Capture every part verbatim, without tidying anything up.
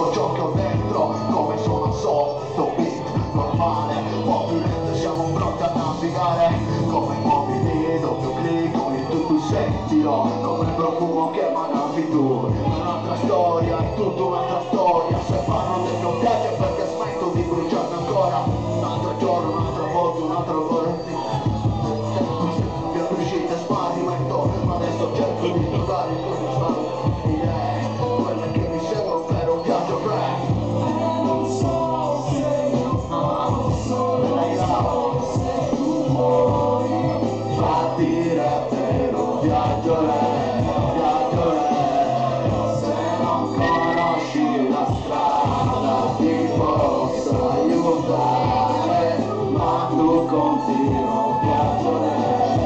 tutto ciò che ho dentro, come sono sotto beat normale, un po' più lento, siamo pronti a navigare come mobili, doppio clic con il tu tu sentilo, come il profumo che emanavi tu. Un'altra storia, è tutta un'altra storia, se parlano del mio viaggio è perché smetto di bruciarmi ancora. Un altro giorno, un'altra volta, un'altra volta, via uscite sparimento, ma adesso cerco di trovare il tuo risparmio, idee, quelle che mi servono per un viaggio breve. Non so se io passo, lei la se tu muori, fa dire per un viaggio lei, viaggio lei, se non conosci la strada ti posso aiutare, ma tu continua viaggio lei.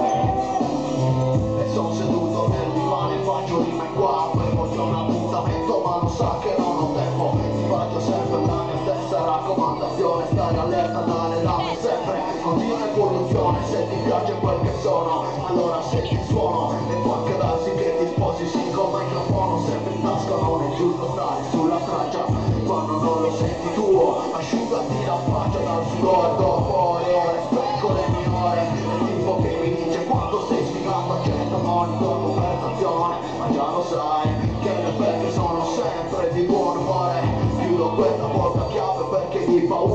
E son seduto nel divano e faccio rima qua, avevo già un appuntamento ma lo sa che non ho tempo, ti faccio sempre la mia stessa raccomandazione, stare allerta dalle lame sempre, continua evoluzione, se ti piace quel che sono, allora senti il suono, e può anche darsi che ti sposi sì col microfono, sempre in tasca non è giusto stare sulla traccia, quando non lo senti tuo, asciugati la faccia dal sudore, dopo ore ore spreco le mie ore, il tipo che mi dice quando sei sfigato accetta ogni tua conversazione, ma già lo sai che le perche sono sempre di buon umore, chiudo questa porta a chiave perché di paura